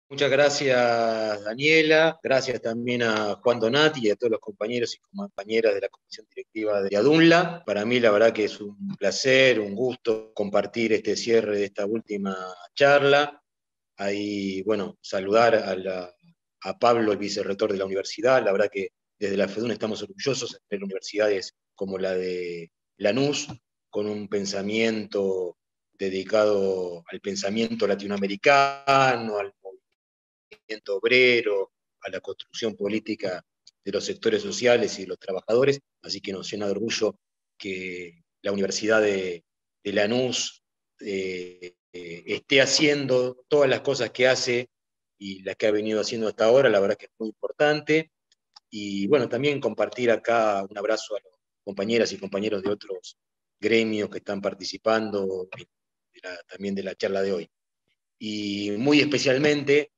Muchas gracias, Daniela. Gracias también a Juan Donati y a todos los compañeros y compañeras de la Comisión Directiva de ADUNLA. Para mí, la verdad que es un placer, un gusto compartir este cierre de esta última charla. Ahí, bueno, saludar a Pablo, el vicerrector de la universidad. La verdad que desde la FEDUN estamos orgullosos de tener universidades como la de Lanús, con un pensamiento dedicado al pensamiento latinoamericano, al movimiento obrero, a la construcción política de los sectores sociales y de los trabajadores, así que nos llena de orgullo que la Universidad de Lanús esté haciendo todas las cosas que hace y las que ha venido haciendo hasta ahora, la verdad que es muy importante. Y bueno, también compartir acá un abrazo a las compañeras y compañeros de otros gremios que están participando también de la charla de hoy. Y muy especialmente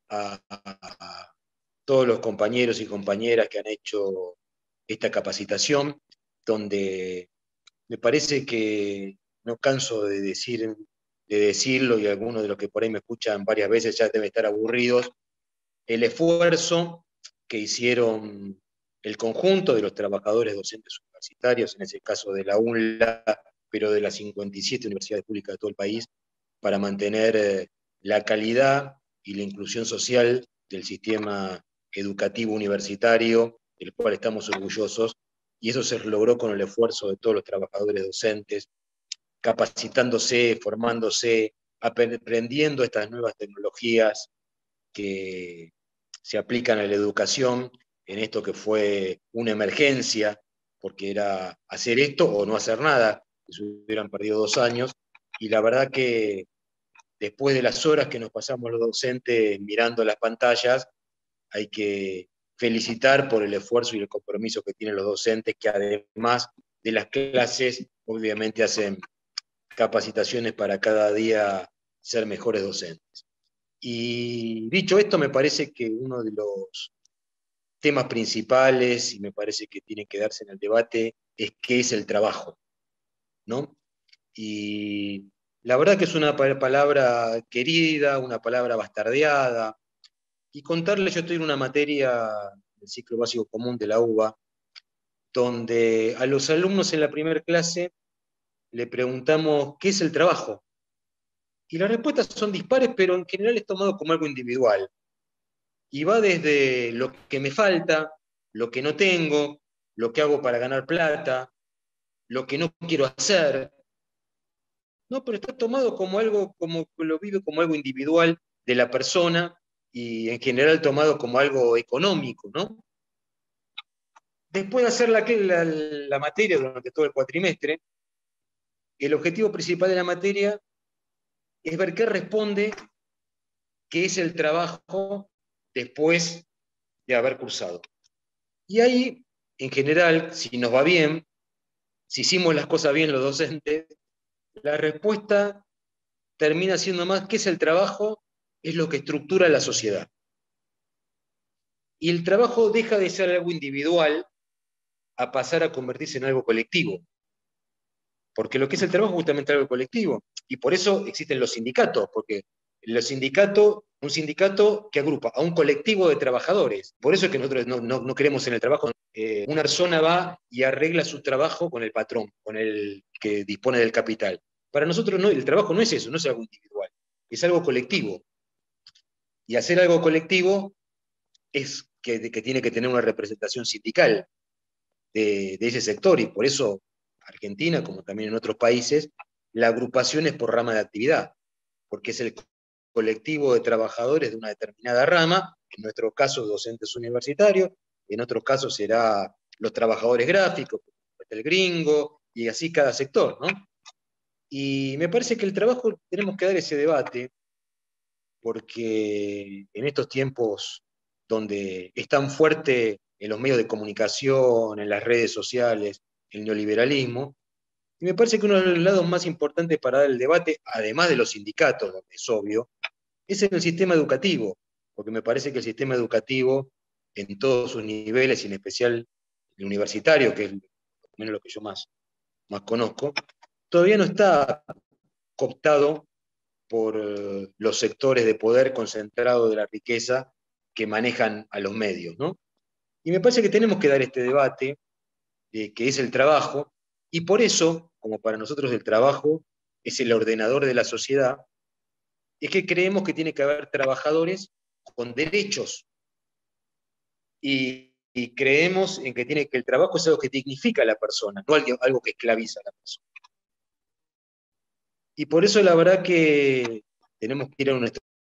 a todos los compañeros y compañeras que han hecho esta capacitación, donde me parece que no canso de decirlo, y algunos de los que por ahí me escuchan varias veces ya deben estar aburridos, el esfuerzo que hicieron el conjunto de los trabajadores docentes universitarios, en ese caso de la UNLA, pero de las 57 universidades públicas de todo el país, para mantener la calidad y la inclusión social del sistema educativo universitario, del cual estamos orgullosos, y eso se logró con el esfuerzo de todos los trabajadores docentes, capacitándose, formándose, aprendiendo estas nuevas tecnologías que se aplican a la educación en esto que fue una emergencia, porque era hacer esto o no hacer nada, que se hubieran perdido 2 años, y la verdad que después de las horas que nos pasamos los docentes mirando las pantallas, hay que felicitar por el esfuerzo y el compromiso que tienen los docentes, que además de las clases, obviamente hacen capacitaciones para cada día ser mejores docentes. Y dicho esto, me parece que uno de los temas principales, y me parece que tiene que darse en el debate, es qué es el trabajo, ¿no? Y la verdad que es una palabra querida, una palabra bastardeada, y contarles, yo estoy en una materia del ciclo básico común de la UBA, donde a los alumnos en la primera clase le preguntamos qué es el trabajo. Y las respuestas son dispares, pero en general es tomado como algo individual. Y va desde lo que me falta, lo que no tengo, lo que hago para ganar plata, lo que no quiero hacer. No, pero está tomado como algo, como lo vive como algo individual de la persona y en general tomado como algo económico, ¿no? Después de hacer la materia durante todo el cuatrimestre, el objetivo principal de la materia es ver qué responde, qué es el trabajo después de haber cursado. Y ahí, en general, si nos va bien, si hicimos las cosas bien los docentes, la respuesta termina siendo más qué es el trabajo, es lo que estructura la sociedad. Y el trabajo deja de ser algo individual a pasar a convertirse en algo colectivo. Porque lo que es el trabajo es justamente algo colectivo. Y por eso existen los sindicatos, porque un sindicato que agrupa a un colectivo de trabajadores. Por eso es que nosotros no creemos en el trabajo. Una persona va y arregla su trabajo con el patrón, con el que dispone del capital. Para nosotros no, el trabajo no es eso, no es algo individual, es algo colectivo. Y hacer algo colectivo es que tiene que tener una representación sindical de ese sector, y por eso Argentina, como también en otros países, la agrupación es por rama de actividad, porque es el colectivo de trabajadores de una determinada rama, en nuestro caso docentes universitarios, en otros casos será los trabajadores gráficos, el gringo, y así cada sector, ¿no? Y me parece que el trabajo tenemos que dar ese debate, porque en estos tiempos donde es tan fuerte en los medios de comunicación, en las redes sociales, el neoliberalismo, y me parece que uno de los lados más importantes para dar el debate, además de los sindicatos, donde es obvio, es en el sistema educativo, porque me parece que el sistema educativo, en todos sus niveles, y en especial el universitario, que es menos lo que yo más conozco, todavía no está cooptado por los sectores de poder concentrado de la riqueza que manejan a los medios, ¿no? Y me parece que tenemos que dar este debate, que es el trabajo, y por eso, como para nosotros el trabajo es el ordenador de la sociedad, es que creemos que tiene que haber trabajadores con derechos, y creemos en que el trabajo es algo que dignifica a la persona, no algo que esclaviza a la persona. Y por eso la verdad que tenemos que ir a una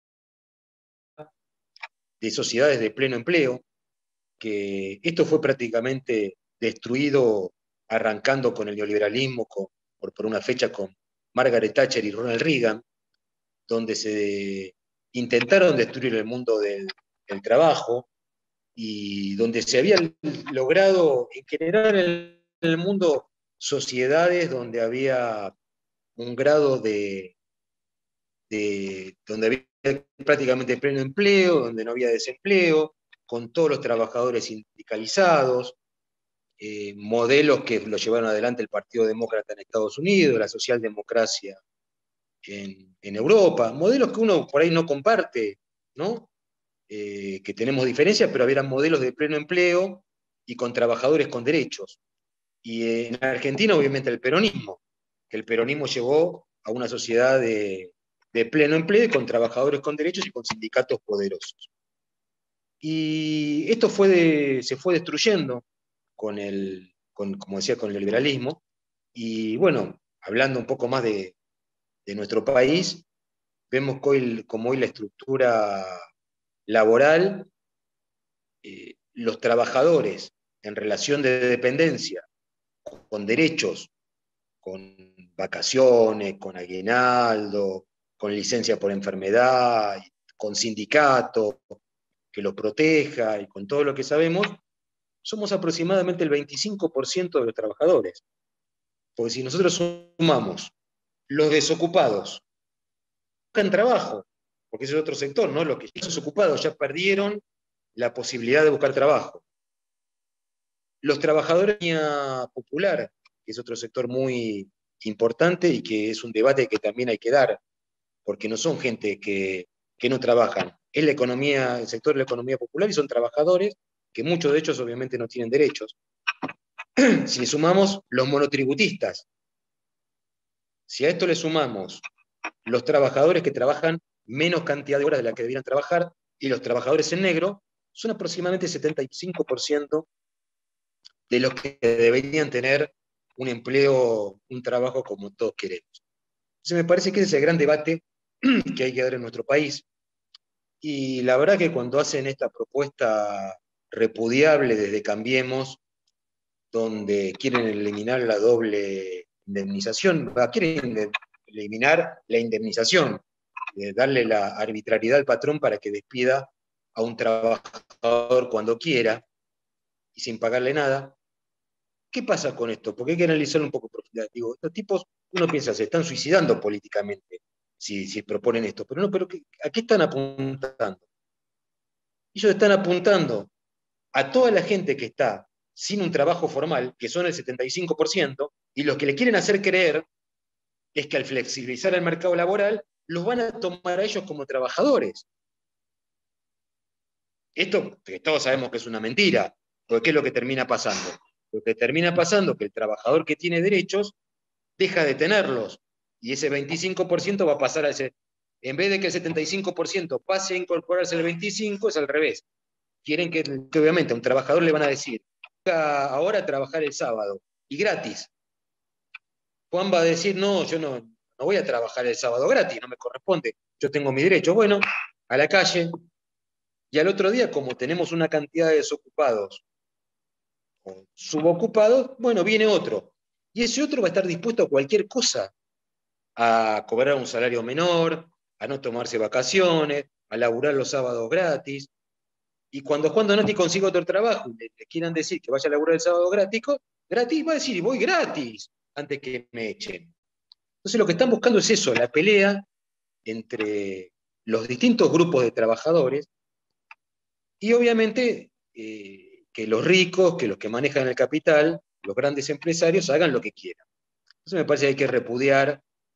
de sociedades de pleno empleo, que esto fue prácticamente destruido arrancando con el neoliberalismo, por una fecha con Margaret Thatcher y Ronald Reagan, donde se intentaron destruir el mundo del trabajo y donde se había logrado generar en el mundo sociedades donde había un grado donde había prácticamente pleno empleo, donde no había desempleo, con todos los trabajadores sindicalizados, modelos que lo llevaron adelante el Partido Demócrata en Estados Unidos, la socialdemocracia en Europa, modelos que uno por ahí no comparte, ¿no? Que tenemos diferencias, pero eran modelos de pleno empleo y con trabajadores con derechos. Y en Argentina, obviamente, el peronismo, que el peronismo llevó a una sociedad de pleno empleo y con trabajadores con derechos y con sindicatos poderosos. Y esto se fue destruyendo como decía, con el liberalismo. Y bueno, hablando un poco más de nuestro país, vemos que como hoy la estructura laboral, los trabajadores en relación de dependencia, con derechos, con vacaciones, con aguinaldo, con licencia por enfermedad, con sindicato que los proteja y con todo lo que sabemos, somos aproximadamente el 25% de los trabajadores. Porque si nosotros sumamos los desocupados, buscan trabajo, porque ese es otro sector, ¿no? Los que ya son desocupados ya perdieron la posibilidad de buscar trabajo. Los trabajadores de la economía popular, que es otro sector muy importante y que es un debate que también hay que dar, porque no son gente que no trabajan. Es la economía, el sector de la economía popular y son trabajadores que muchos de ellos obviamente no tienen derechos. Si le sumamos los monotributistas, si a esto le sumamos los trabajadores que trabajan menos cantidad de horas de la que debieran trabajar y los trabajadores en negro, son aproximadamente el 75% de los que deberían tener un empleo, un trabajo como todos queremos. Entonces me parece que ese es el gran debate que hay que dar en nuestro país. Y la verdad que cuando hacen esta propuesta repudiable desde Cambiemos, donde quieren eliminar la doble indemnización, quieren eliminar la indemnización, darle la arbitrariedad al patrón para que despida a un trabajador cuando quiera y sin pagarle nada. ¿Qué pasa con esto? Porque hay que analizarlo un poco en profundidad. Digo, estos tipos, uno piensa, se están suicidando políticamente si proponen esto, pero no, pero ¿a qué están apuntando? Ellos están apuntando a toda la gente que está sin un trabajo formal, que son el 75%, y los que le quieren hacer creer es que al flexibilizar el mercado laboral, los van a tomar a ellos como trabajadores. Esto que todos sabemos que es una mentira, porque ¿qué es lo que termina pasando? Lo que termina pasando es que el trabajador que tiene derechos deja de tenerlos, y ese 25% va a pasar a ese, en vez de que el 75% pase a incorporarse al 25%, es al revés. Quieren que obviamente a un trabajador le van a decir, ahora a trabajar el sábado, y gratis. Juan va a decir, no, yo no voy a trabajar el sábado gratis, no me corresponde, yo tengo mi derecho. Bueno, a la calle, y al otro día, como tenemos una cantidad de desocupados o subocupados, bueno, viene otro. Y ese otro va a estar dispuesto a cualquier cosa, a cobrar un salario menor, a no tomarse vacaciones, a laburar los sábados gratis. Y cuando Juan Donati consiga otro trabajo y le quieran decir que vaya a laburar el sábado gratis, va a decir, y voy gratis, antes que me echen. Entonces lo que están buscando es eso, la pelea entre los distintos grupos de trabajadores y obviamente que los ricos, que los que manejan el capital, los grandes empresarios, hagan lo que quieran. Entonces me parece que hay que repudiar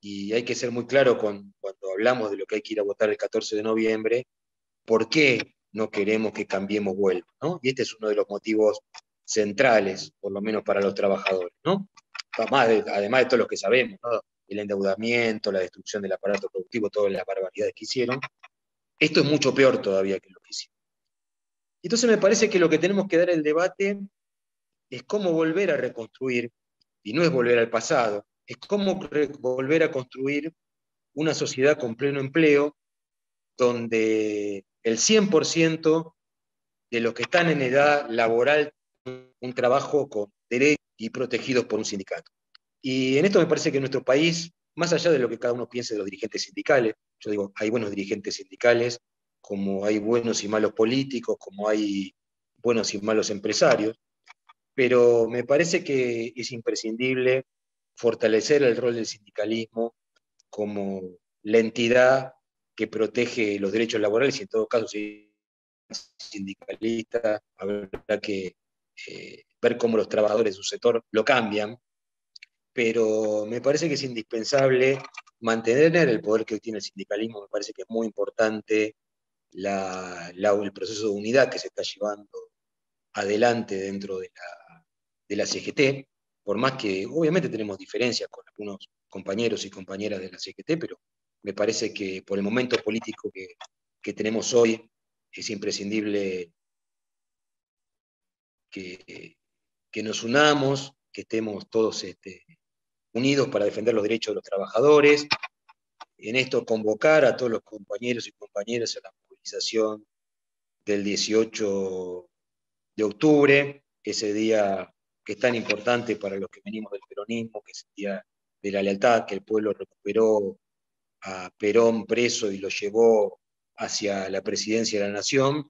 y hay que ser muy claro cuando hablamos de lo que hay que ir a votar el 14 de noviembre, por qué no queremos que Cambiemos vuelva, ¿no? Y este es uno de los motivos centrales, por lo menos para los trabajadores, ¿no? Además de todo lo que sabemos, ¿no? El endeudamiento, la destrucción del aparato productivo, todas las barbaridades que hicieron. Esto es mucho peor todavía que lo que hicieron. Entonces me parece que lo que tenemos que dar el debate es cómo volver a reconstruir, y no es volver al pasado, es cómo volver a construir una sociedad con pleno empleo, donde el 100% de los que están en edad laboral un trabajo con derechos y protegidos por un sindicato. Y en esto me parece que en nuestro país, más allá de lo que cada uno piense de los dirigentes sindicales, yo digo, hay buenos dirigentes sindicales, como hay buenos y malos políticos, como hay buenos y malos empresarios, pero me parece que es imprescindible fortalecer el rol del sindicalismo como la entidad que protege los derechos laborales y en todo caso si es sindicalista habrá que ver cómo los trabajadores de su sector lo cambian, pero me parece que es indispensable mantener el poder que tiene el sindicalismo, me parece que es muy importante el proceso de unidad que se está llevando adelante dentro de la CGT, por más que obviamente tenemos diferencias con algunos compañeros y compañeras de la CGT, pero me parece que por el momento político que tenemos hoy es imprescindible que, que nos unamos, que estemos todos unidos para defender los derechos de los trabajadores, en esto convocar a todos los compañeros y compañeras a la movilización del 18 de octubre, ese día que es tan importante para los que venimos del peronismo, que es el día de la lealtad, que el pueblo recuperó a Perón preso y lo llevó hacia la presidencia de la nación,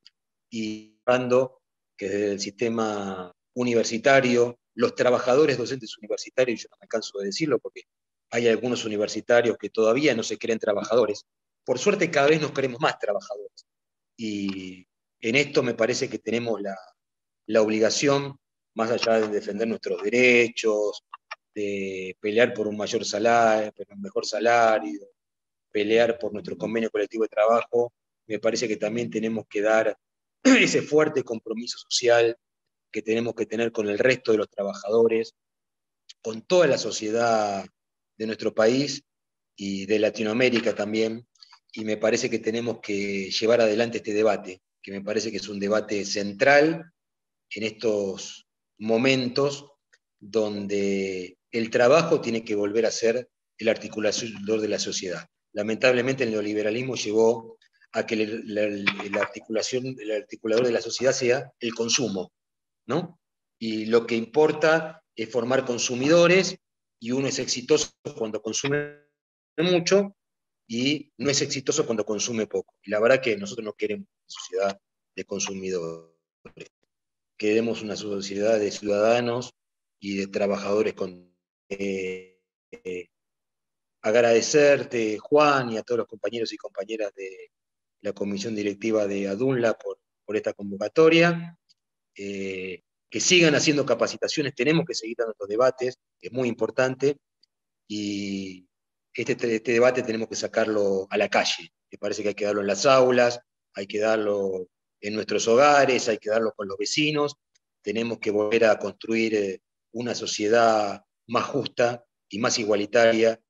y dando que desde el sistema universitario, los trabajadores docentes universitarios, yo no me canso de decirlo porque hay algunos universitarios que todavía no se creen trabajadores, por suerte cada vez nos queremos más trabajadores. Y en esto me parece que tenemos la obligación, más allá de defender nuestros derechos, de pelear por un mayor salario, por un mejor salario, pelear por nuestro convenio colectivo de trabajo, me parece que también tenemos que dar ese fuerte compromiso social que tenemos que tener con el resto de los trabajadores, con toda la sociedad de nuestro país y de Latinoamérica también, y me parece que tenemos que llevar adelante este debate, que me parece que es un debate central en estos momentos donde el trabajo tiene que volver a ser el articulador de la sociedad. Lamentablemente el neoliberalismo llevó a que la articulación, el articulador de la sociedad sea el consumo, ¿no? Y lo que importa es formar consumidores y uno es exitoso cuando consume mucho y no es exitoso cuando consume poco. Y la verdad que nosotros no queremos una sociedad de consumidores, queremos una sociedad de ciudadanos y de trabajadores con... eh, agradecerte, Juan, y a todos los compañeros y compañeras de la comisión directiva de ADUNLA por esta convocatoria. Que sigan haciendo capacitaciones, tenemos que seguir dando estos debates, es muy importante, y este debate tenemos que sacarlo a la calle. Me parece que hay que darlo en las aulas, hay que darlo en nuestros hogares, hay que darlo con los vecinos, tenemos que volver a construir una sociedad más justa y más igualitaria